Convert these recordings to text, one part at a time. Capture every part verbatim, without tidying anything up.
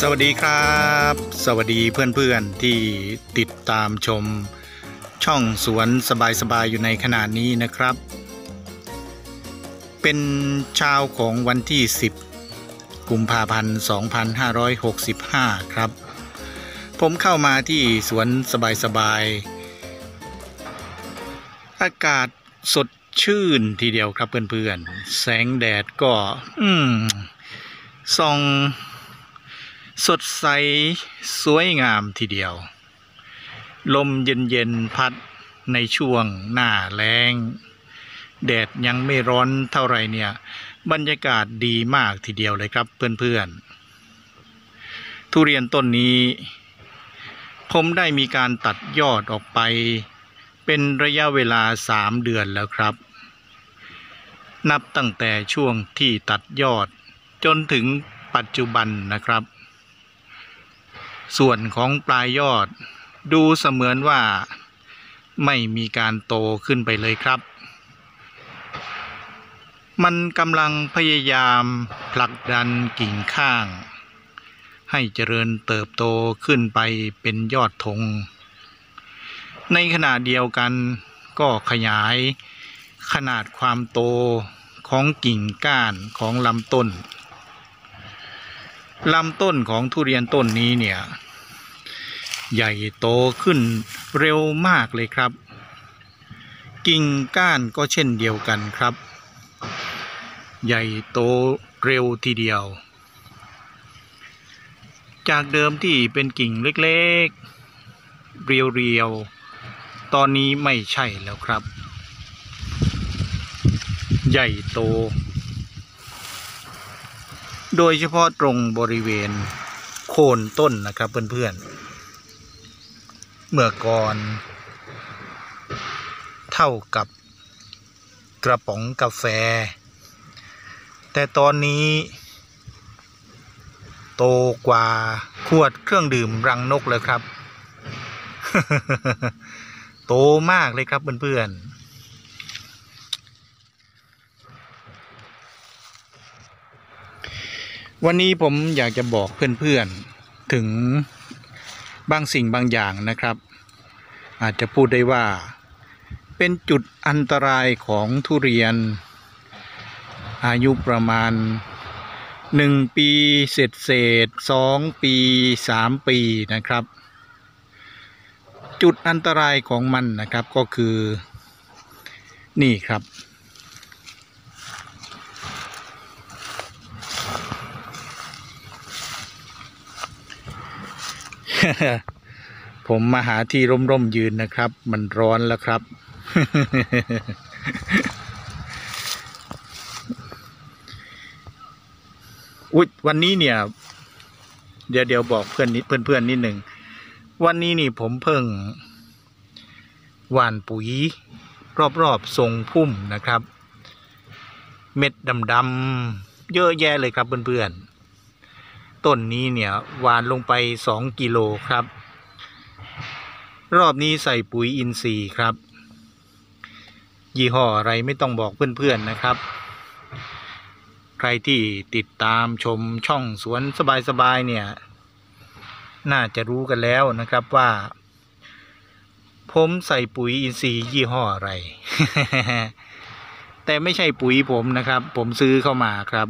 สวัสดีครับสวัสดีเพื่อนๆที่ติดตามชมช่องสวนสบายๆอยู่ในขณะนี้นะครับเป็นเช้าของวันที่สิบกุมภาพันธ์สองพันห้าร้อยหกสิบห้าครับผมเข้ามาที่สวนสบายๆอากาศสดชื่นทีเดียวครับเพื่อนๆแสงแดดก็อืมส่องสดใสสวยงามทีเดียวลมเย็นๆพัดในช่วงหน้าแล้งแดดยังไม่ร้อนเท่าไหร่เนี่ยบรรยากาศดีมากทีเดียวเลยครับเพื่อนๆทุเรียนต้นนี้ผมได้มีการตัดยอดออกไปเป็นระยะเวลาสามเดือนแล้วครับนับตั้งแต่ช่วงที่ตัดยอดจนถึงปัจจุบันนะครับส่วนของปลายยอดดูเสมือนว่าไม่มีการโตขึ้นไปเลยครับมันกำลังพยายามผลักดันกิ่งข้างให้เจริญเติบโตขึ้นไปเป็นยอดธงในขณะเดียวกันก็ขยายขนาดความโตของกิ่งก้านของลำต้นลำต้นของทุเรียนต้นนี้เนี่ยใหญ่โตขึ้นเร็วมากเลยครับกิ่งก้านก็เช่นเดียวกันครับใหญ่โตเร็วทีเดียวจากเดิมที่เป็นกิ่งเล็กๆเรียวๆตอนนี้ไม่ใช่แล้วครับใหญ่โตโดยเฉพาะตรงบริเวณโคนต้นนะครับเพื่อนๆเมื่อก่อนเท่ากับกระป๋องกาแฟแต่ตอนนี้โตกว่าขวดเครื่องดื่มรังนกเลยครับ โตมากเลยครับเพื่อนๆวันนี้ผมอยากจะบอกเพื่อนๆถึงบางสิ่งบางอย่างนะครับอาจจะพูดได้ว่าเป็นจุดอันตรายของทุเรียนอายุประมาณหนึ่งปีเศษเศษสองปีสามปีนะครับจุดอันตรายของมันนะครับก็คือนี่ครับ ผมมาหาที่ร่มๆยืนนะครับมันร้อนแล้วครับ อุ๊ยวันนี้เนี่ยเดี๋ยวเดี๋ยวบอกเพื่อนนิดเพื่อนๆนิดหนึ่งวันนี้นี่ผมเพิ่งหว่านปุ๋ยรอบๆทรงพุ่มนะครับเม็ดดำๆเยอะแยะเลยครับเพื่อนๆต้นนี้เนี่ยหว่านลงไปสองกิโลครับรอบนี้ใส่ปุ๋ยอินทรีย์ครับยี่ห้ออะไรไม่ต้องบอกเพื่อนๆนะครับใครที่ติดตามชมช่องสวนสบายๆเนี่ยน่าจะรู้กันแล้วนะครับว่าผมใส่ปุ๋ยอินทรีย์ยี่ห้ออะไร แต่ไม่ใช่ปุ๋ยผมนะครับผมซื้อเข้ามาครับ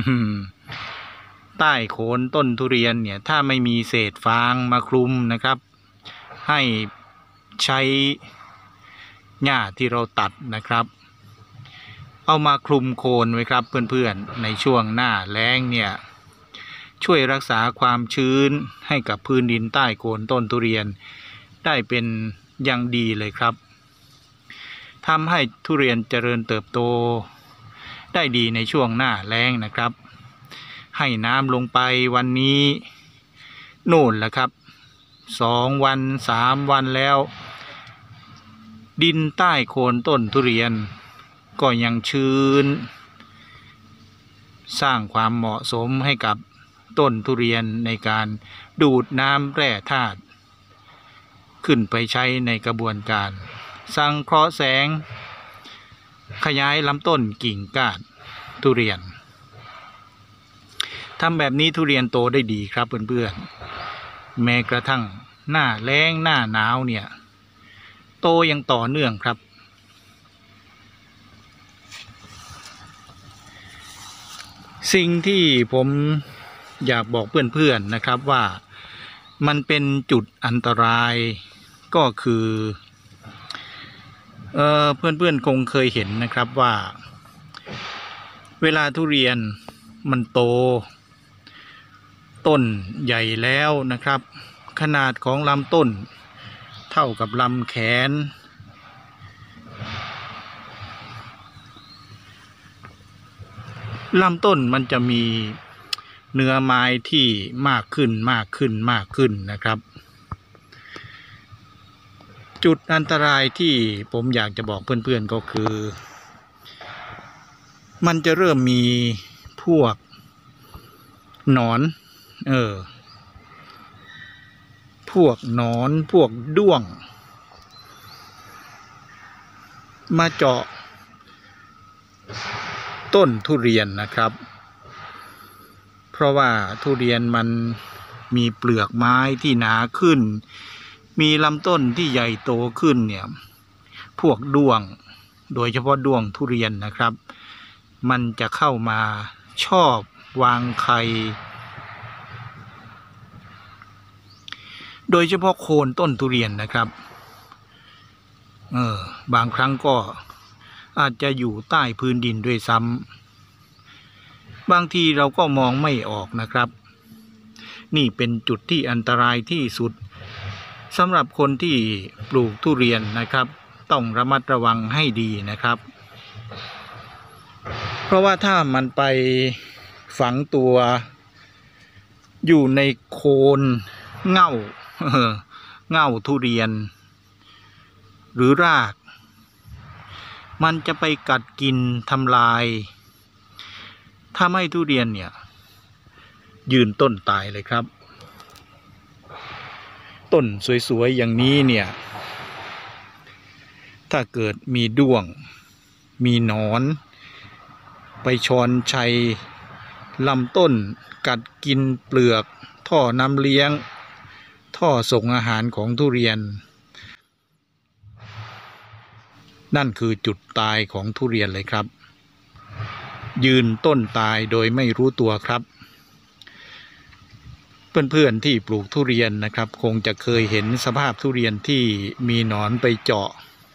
ใต้โคนต้นทุเรียนเนี่ยถ้าไม่มีเศษฟางมาคลุมนะครับให้ใช้หญ้าที่เราตัดนะครับเอามาคลุมโคนไว้ครับเพื่อนๆในช่วงหน้าแล้งเนี่ยช่วยรักษาความชื้นให้กับพื้นดินใต้โคนต้นทุเรียนได้เป็นอย่างดีเลยครับทำให้ทุเรียนเจริญเติบโตได้ดีในช่วงหน้าแล้งนะครับให้น้ำลงไปวันนี้โน่นแหละครับสองวันสามวันแล้วดินใต้โคนต้นทุเรียนก็ยังชื้นสร้างความเหมาะสมให้กับต้นทุเรียนในการดูดน้ำแร่ธาตุขึ้นไปใช้ในกระบวนการสังเคราะห์แสงขยายลำต้นกิ่งก้านทุเรียนทำแบบนี้ทุเรียนโตได้ดีครับเพื่อนๆแม้กระทั่งหน้าแล้งหน้าหนาวเนี่ยโตยังต่อเนื่องครับสิ่งที่ผมอยากบอกเพื่อนๆนะครับว่ามันเป็นจุดอันตรายก็คือเออเพื่อนๆคงเคยเห็นนะครับว่าเวลาทุเรียนมันโตต้นใหญ่แล้วนะครับขนาดของลำต้นเท่ากับลำแขนลำต้นมันจะมีเนื้อไม้ที่มากขึ้นมากขึ้นมากขึ้นนะครับจุดอันตรายที่ผมอยากจะบอกเพื่อนๆก็คือมันจะเริ่มมีพวกหนอนเออพวกหนอนพวกด้วงมาเจาะต้นทุเรียนนะครับเพราะว่าทุเรียนมันมีเปลือกไม้ที่หนาขึ้นมีลำต้นที่ใหญ่โตขึ้นเนี่ยพวกด้วงโดยเฉพาะด้วงทุเรียนนะครับมันจะเข้ามาชอบวางไข่โดยเฉพาะโคนต้นทุเรียนนะครับเออบางครั้งก็อาจจะอยู่ใต้พื้นดินด้วยซ้ำบางทีเราก็มองไม่ออกนะครับนี่เป็นจุดที่อันตรายที่สุดสำหรับคนที่ปลูกทุเรียนนะครับต้องระมัดระวังให้ดีนะครับเพราะว่าถ้ามันไปฝังตัวอยู่ในโคนเง่าเง่าทุเรียนหรือรากมันจะไปกัดกินทำลายทำให้ทุเรียนเนี่ยยืนต้นตายเลยครับต้นสวยๆอย่างนี้เนี่ยถ้าเกิดมีด้วงมีหนอนไปชอนชัยลำต้นกัดกินเปลือกท่อน้ำเลี้ยงท่อส่งอาหารของทุเรียนนั่นคือจุดตายของทุเรียนเลยครับยืนต้นตายโดยไม่รู้ตัวครับเพื่อนๆที่ปลูกทุเรียนนะครับคงจะเคยเห็นสภาพทุเรียนที่มีหนอนไปเจาะ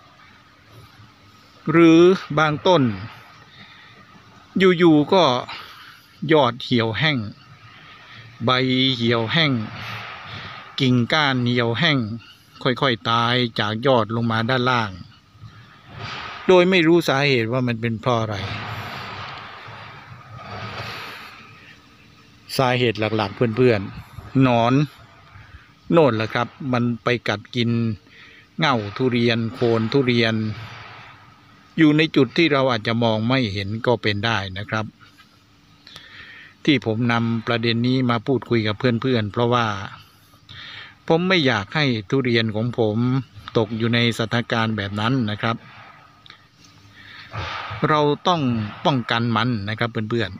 หรือบางต้นอยู่ๆก็ยอดเหี่ยวแห้งใบเหี่ยวแห้งกิ่งก้านเหี่ยวแห้งค่อยๆตายจากยอดลงมาด้านล่างโดยไม่รู้สาเหตุว่ามันเป็นเพราะอะไรสาเหตุหลักๆเพื่อนๆหนอนโน่นแหละครับมันไปกัดกินเง่าทุเรียนโคนทุเรียนอยู่ในจุดที่เราอาจจะมองไม่เห็นก็เป็นได้นะครับที่ผมนำประเด็นนี้มาพูดคุยกับเพื่อนๆเพราะว่าผมไม่อยากให้ทุเรียนของผมตกอยู่ในสถานการณ์แบบนั้นนะครับเราต้องป้องกันมันนะครับเพื่อน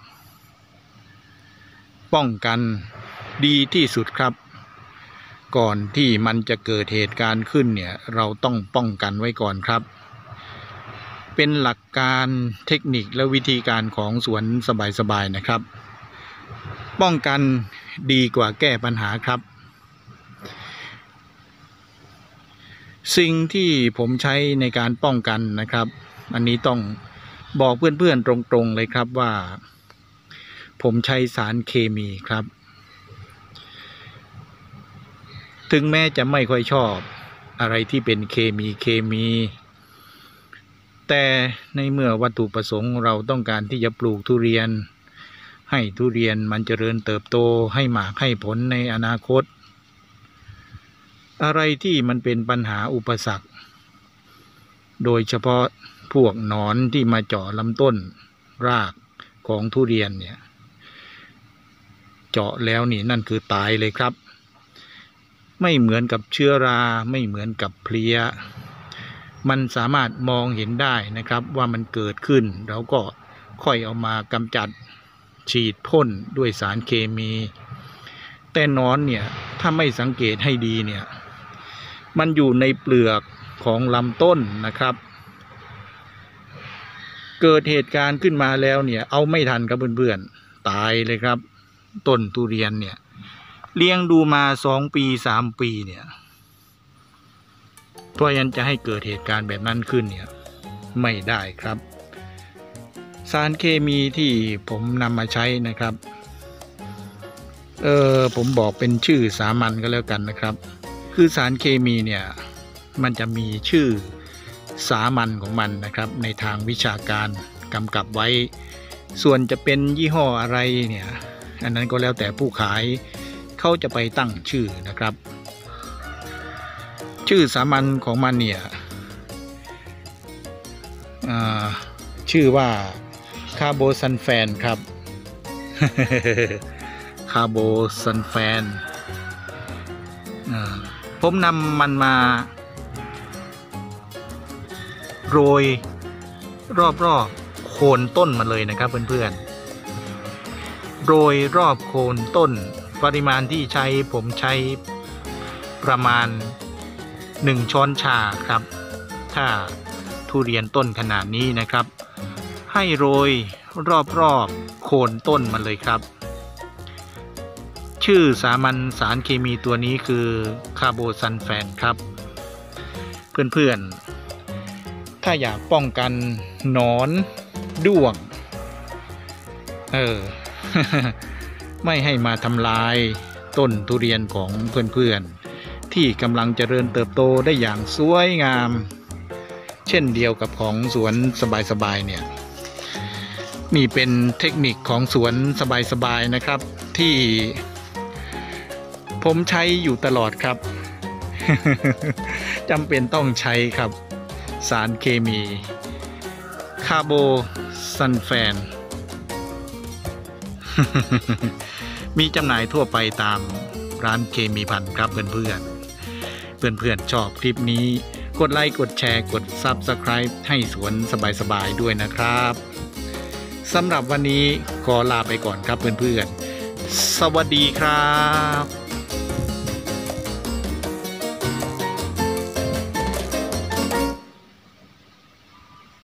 ๆป้องกันดีที่สุดครับก่อนที่มันจะเกิดเหตุการณ์ขึ้นเนี่ยเราต้องป้องกันไว้ก่อนครับเป็นหลักการเทคนิคและวิธีการของสวนสบายๆนะครับป้องกันดีกว่าแก้ปัญหาครับสิ่งที่ผมใช้ในการป้องกันนะครับอันนี้ต้องบอกเพื่อนๆตรงๆเลยครับว่าผมใช้สารเคมีครับถึงแม้จะไม่ค่อยชอบอะไรที่เป็นเคมีเคมีแต่ในเมื่อวัตถุประสงค์เราต้องการที่จะปลูกทุเรียนให้ทุเรียนมันเจริญเติบโตให้หมากให้ผลในอนาคตอะไรที่มันเป็นปัญหาอุปสรรคโดยเฉพาะพวกหนอนที่มาเจาะลำต้นรากของทุเรียนเนี่ยเจาะแล้วนี่นั่นคือตายเลยครับไม่เหมือนกับเชื้อราไม่เหมือนกับเพลี้ยมันสามารถมองเห็นได้นะครับว่ามันเกิดขึ้นเราก็ค่อยเอามากำจัดฉีดพ่นด้วยสารเคมีแต่หนอนเนี่ยถ้าไม่สังเกตให้ดีเนี่ยมันอยู่ในเปลือกของลำต้นนะครับเกิดเหตุการณ์ขึ้นมาแล้วเนี่ยเอาไม่ทันครับเพื่อนๆตายเลยครับต้นทุเรียนเนี่ยเลี้ยงดูมาสองปีสามปีเนี่ยเพราะฉะนั้นจะให้เกิดเหตุการณ์แบบนั้นขึ้นเนี่ยไม่ได้ครับสารเคมีที่ผมนำมาใช้นะครับเออผมบอกเป็นชื่อสามัญก็แล้วกันนะครับคือสารเคมีเนี่ยมันจะมีชื่อสามัญของมันนะครับในทางวิชาการกำกับไว้ส่วนจะเป็นยี่ห้ออะไรเนี่ยอันนั้นก็แล้วแต่ผู้ขายเขาจะไปตั้งชื่อนะครับชื่อสามัญของมันเนี่ยชื่อว่าคาร์โบซัลแฟนครับ คาร์โบซัลแฟนผมนำมันมาโรยรอบๆโคนต้นมันเลยนะครับเพื่อนๆโรยรอบโคนต้นปริมาณที่ใช้ผมใช้ประมาณหนึ่งช้อนชาครับถ้าทุเรียนต้นขนาดนี้นะครับให้โรยรอบๆโคนต้นมันเลยครับชื่อสามัญสารเคมีตัวนี้คือคาร์โบซัลแฟนครับเพื่อนๆถ้าอยากป้องกันหนอนด้วงเออ ไม่ให้มาทำลายต้นทุเรียนของเพื่อนๆที่กำลังเจริญเติบโตได้อย่างสวยงามเช่นเดียวกับของสวนสบายๆเนี่ยนี่เป็นเทคนิคของสวนสบายๆนะครับที่ผมใช้อยู่ตลอดครับ จำเป็นต้องใช้ครับสารเคมีคาร์โบซัลแฟน มีจำหน่ายทั่วไปตามร้านเคมีภัณฑ์ครับเพื่อนๆเพื่อนๆชอบคลิปนี้กดไลค์กดแชร์กด ซับสไครบ์ ให้สวนสบายๆด้วยนะครับสำหรับวันนี้ขอลาไปก่อนครับเพื่อนๆสวัสดีครับ